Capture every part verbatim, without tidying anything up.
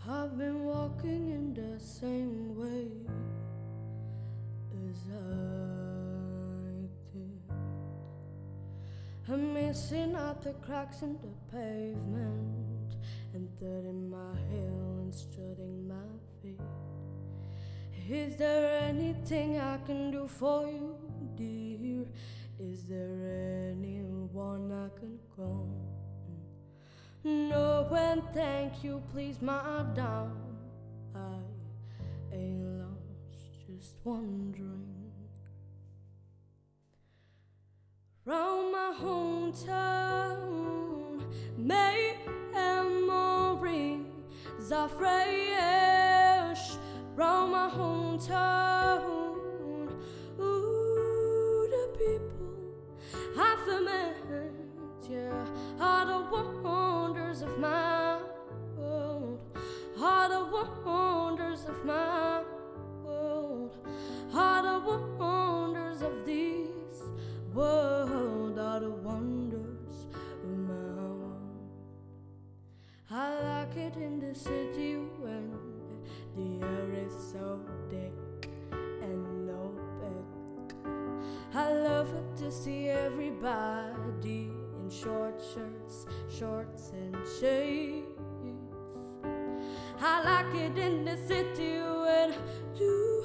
I've been walking in the same way as I did. I'm missing out the cracks in the pavement and dirt in my heel and strutting my feet. Is there anything I can do for you, dear? Is there anyone I can call? No, and thank you, please, madam. I ain't lost, just wondering. Round my hometown, memories are fresh. Round my hometown, ooh, the people I've met, yeah, are the wonders of my world, are the wonders of my world, are the wonders of this world, are the wonders of my world. I like it in the city when the air is so thick and opaque. I love it to see everybody in short shirts, shorts and shades. I like it in the city when two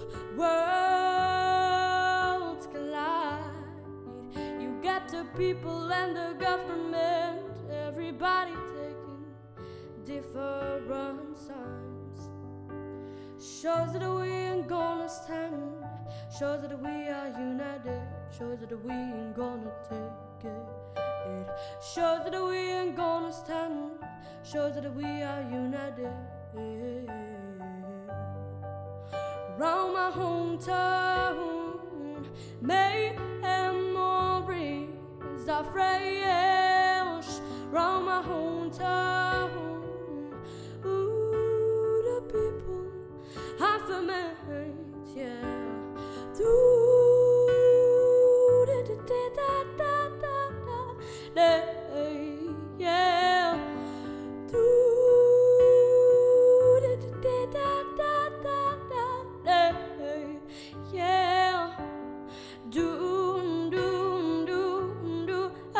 worlds collide. You got the people and the government, everybody taking different sides. Shows that we ain't gonna stand, shows that we are united, shows that we ain't gonna take it. It shows that we ain't gonna stand, shows that we are united. Round my hometown, memories are fresh. Round my hometown, ooh, the people I've met, yeah. Do da da da da da da da, yeah. Do da da da da da da da, yeah. Do do do do, oh,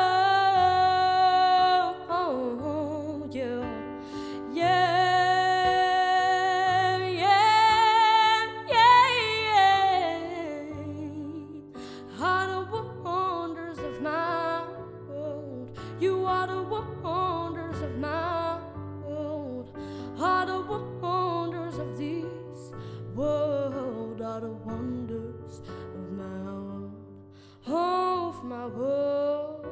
oh yeah, yeah. You are the wonders of my world, are the wonders of this world, are the wonders of my world, of my world,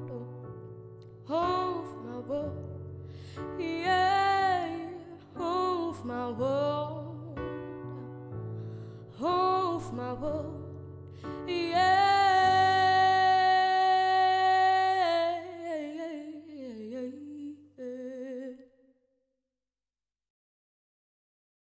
of my world, yeah, of my world, of my world, yeah.